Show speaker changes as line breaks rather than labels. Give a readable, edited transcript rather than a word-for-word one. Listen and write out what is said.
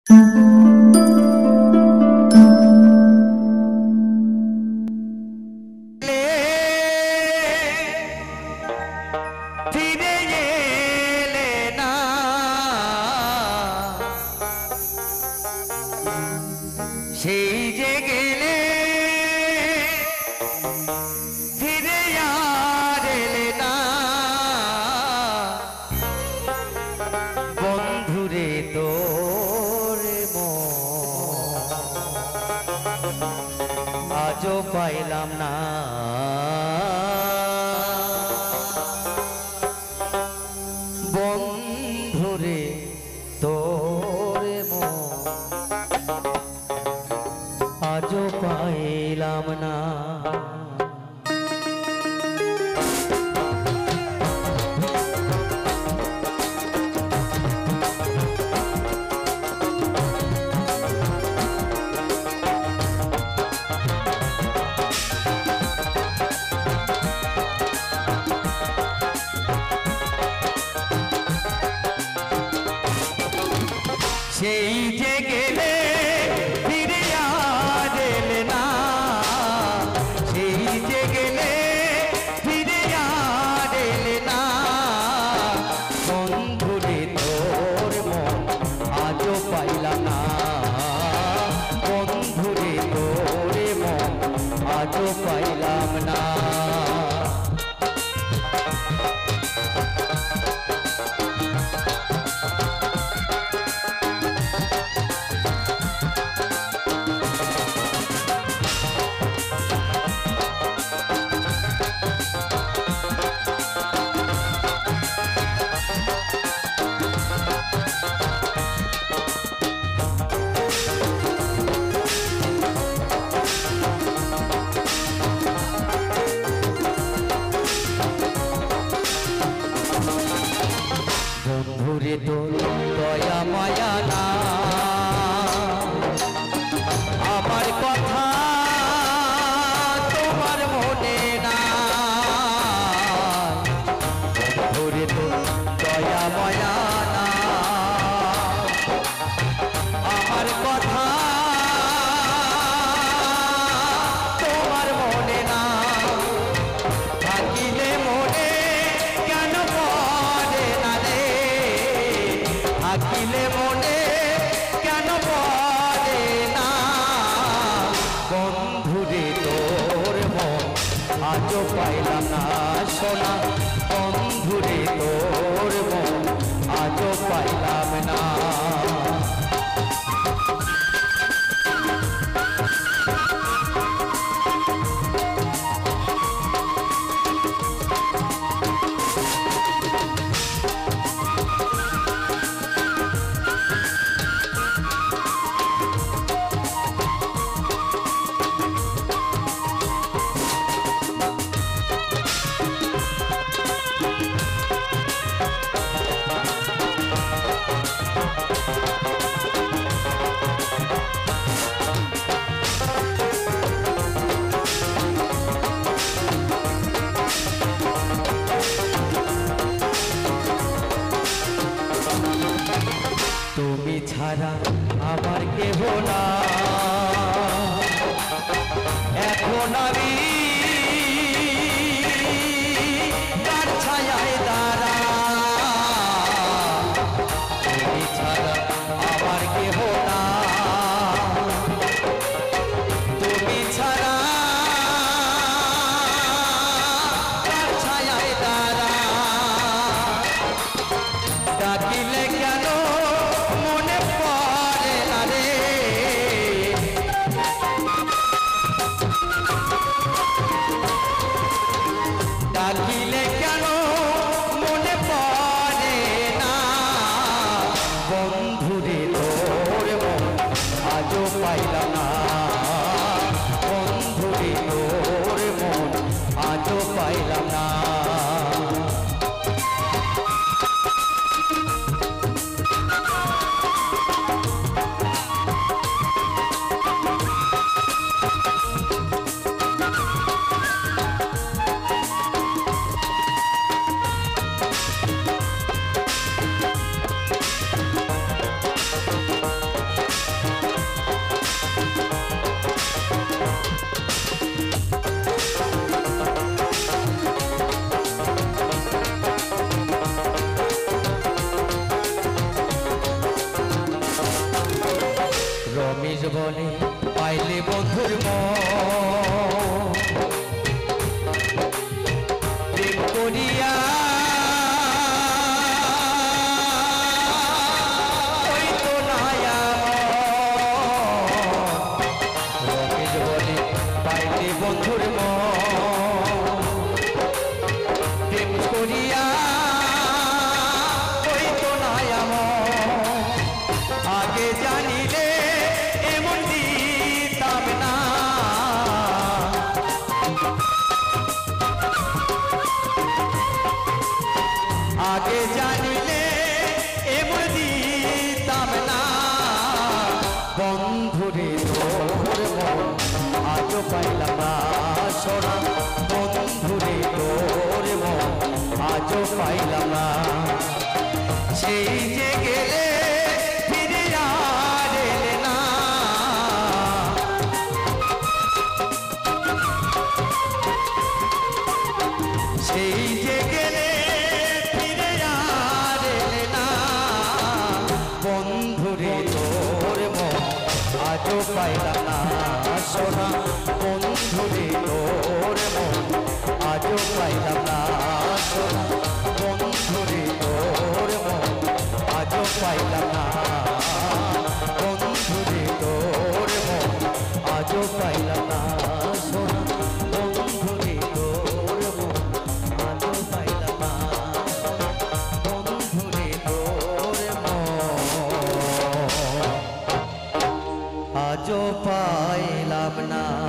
সেই যে গেলে ফিরে আর এলে না বন্ধুরে তোর আজও পাইলাম না বন্ধুরে তোর আজও পাইলাম না। সেই যে গেলে ফিরে আর এলে না সেই যে গেলে ফিরে আর এলে না বন্ধুরে তোর মন আজও পাইলাম না বন্ধুরে তোর মন আজও পাইলাম না। বন্ধুরে তোর দয়া মায়া না আমার কথা তোমার মনে না বন্ধুরে তোর দয়া মায়া না আমার কথা তোমার মনে না থাকিলে মনে কেন পড়ে না রে থাকিলে মনে কেন পড়ে না বন্ধুরে তোর মন আজও পাইলাম না সোনা বন্ধুরে তোর মন আজও পাইলাম না। তুমি ছাড়া আমার কেহ না এখন আমি তার ছায়ায় দাঁড়া তুমি ছাড়া আমার কেহ না তুমি ছাড়া তার ছায়ায় দাঁড়া ডাকিলে কেন মনে পড়ে না রে ডাকিলে কেন মনে পড়ে না বন্ধুরে তোর মন আজও পাইলাম না বন্ধুরে তোর মন আজও পাইলাম না। বলে পাইলে বন্ধুর মন প্রেম করিয়া বন্ধুর প্রেম করিয়া হইতো না আগে জানিলে এমন দিতাম না আগে জানিলে এমন দিতাম না বন্ধুরে তোর মন আজও পাইলাম না সোনা বন্ধুরে তোর মন আজও পাইলাম না সেই যে গেলে ফিরে আর এলে না সেই যে গেলে ফিরে আর এলে না বন্ধুরে তোর মন আজও পাইলাম না সোনা বন্ধুরে তোর মন আজও পাইলাম না সোনা বন্ধুরে তোর মন আজও পাইলাম না বন্ধুরে তোর মন আজও পাইলাম না সোনা বন্ধুরে তোর মন আজও পাইলাম না বন্ধুরে তোর মন আজও পাইলাম না।